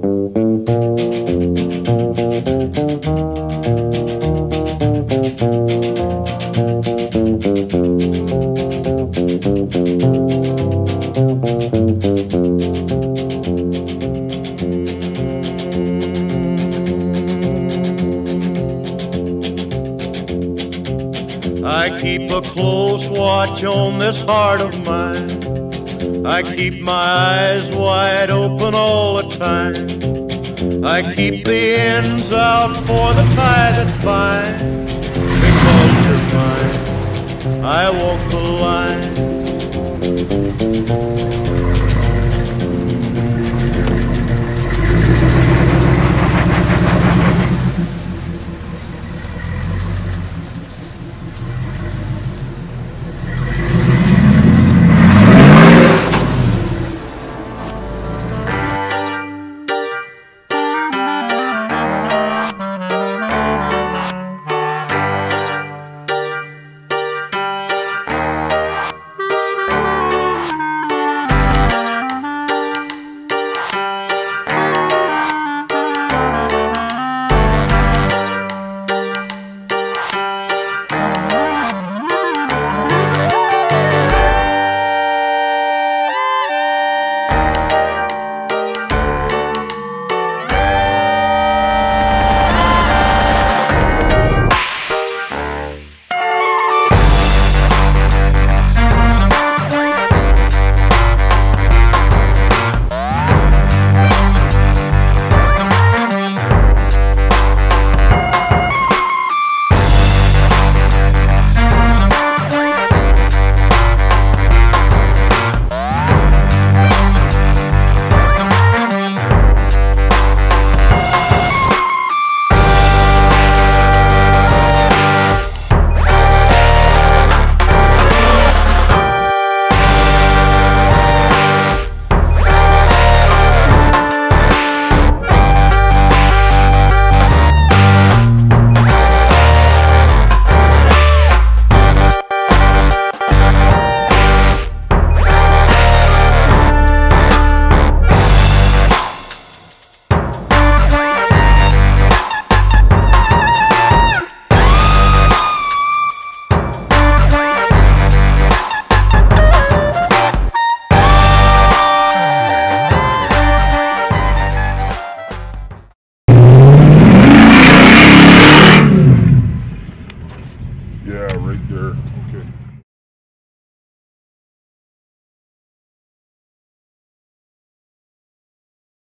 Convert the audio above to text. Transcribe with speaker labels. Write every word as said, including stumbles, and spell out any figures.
Speaker 1: I keep a close watch on this heart of mine. I keep my eyes wide open all the time. I keep the ends out for the tie that binds. Because you're mine, I walk the line.
Speaker 2: Yeah, right there. Okay.